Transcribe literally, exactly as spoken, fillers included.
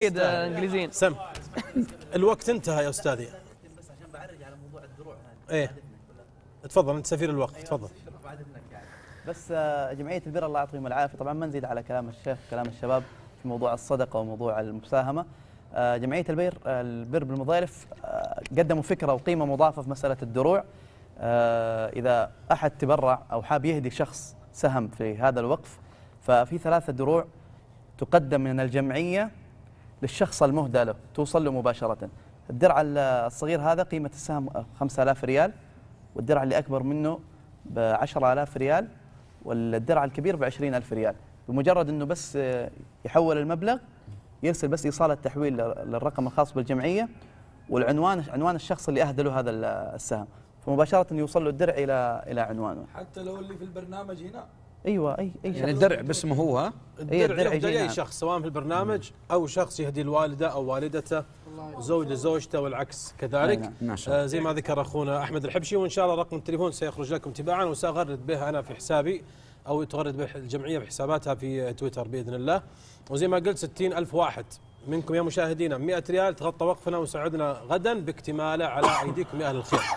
اكيد انجليزيين. سم الوقت انتهى يا استاذي. بس عشان بعرج على موضوع الدروع هذا. ايه تفضل انت سفير الوقت تفضل. بس جمعية البر الله يعطيهم العافية، طبعا ما نزيد على كلام الشيخ وكلام الشباب في موضوع الصدقة وموضوع المساهمة. جمعية البر البر بالمضايلف قدموا فكرة وقيمة مضافة في مسألة الدروع. إذا أحد تبرع أو حاب يهدي شخص سهم في هذا الوقف، ففي ثلاثة دروع تقدم من الجمعية للشخص المهدى له، توصل له مباشرة. الدرع الصغير هذا قيمة السهم خمسة آلاف ريال، والدرع اللي أكبر منه بعشرة آلاف ريال، والدرع الكبير بعشرين ألف ريال. بمجرد أنه بس يحول المبلغ، يرسل بس إيصال التحويل للرقم الخاص بالجمعية والعنوان عنوان الشخص اللي أهدى له هذا السهم، فمباشرة يوصل له الدرع إلى إلى عنوانه. حتى لو اللي في البرنامج هنا. ايوه اي اي شخص. يعني الدرع باسمه هو. الدرع يهدى لاي شخص سواء في البرنامج او شخص يهدي الوالده او والدته، زوج لزوجته والعكس كذلك. آه زي ما ذكر اخونا احمد الحبشي، وان شاء الله رقم التليفون سيخرج لكم تباعا، وساغرد به انا في حسابي او تغرد به الجمعيه بحساباتها في تويتر باذن الله. وزي ما قلت ستين ألف واحد منكم يا مشاهدينا مئة ريال تغطى وقفنا وسعدنا غدا باكتماله على ايديكم يا اهل الخير.